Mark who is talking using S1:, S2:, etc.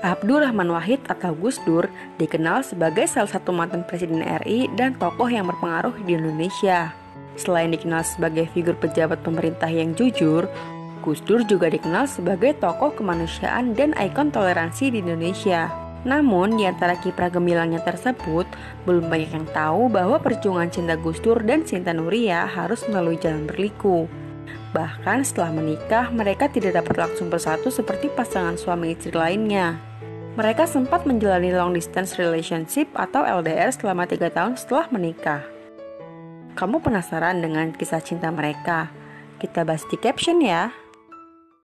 S1: Abdurrahman Wahid atau Gus Dur dikenal sebagai salah satu mantan presiden RI dan tokoh yang berpengaruh di Indonesia. Selain dikenal sebagai figur pejabat pemerintah yang jujur, Gus Dur juga dikenal sebagai tokoh kemanusiaan dan ikon toleransi di Indonesia. Namun, di antara kiprah gemilangnya tersebut, belum banyak yang tahu bahwa perjuangan cinta Gus Dur dan Cinta Nuria harus melalui jalan berliku. Bahkan setelah menikah, mereka tidak dapat langsung bersatu seperti pasangan suami istri lainnya. Mereka sempat menjalani long distance relationship atau LDR selama 3 tahun setelah menikah. Kamu penasaran dengan kisah cinta mereka? Kita bahas di caption ya.